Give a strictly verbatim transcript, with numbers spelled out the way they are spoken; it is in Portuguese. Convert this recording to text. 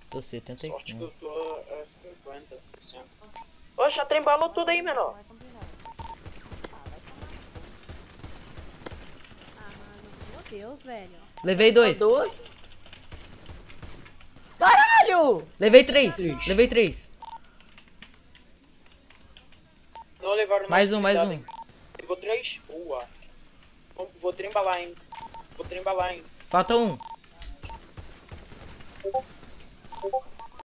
Tô setenta e Sorte que eu um. tô a cinquenta por cento. Oxe, já trembalou tudo aí, menor. Vai combinar. Ah, vai tomar no cu. Ah, mano, meu Deus, velho. Levei dois. Duas. Caralho! Levei três. Três. Levei três. Não levaram Mais nossa um, mais unidade um. ainda. Levou três? Boa. Vou, vou trembalar ainda. Vou trembalar ainda. Falta um.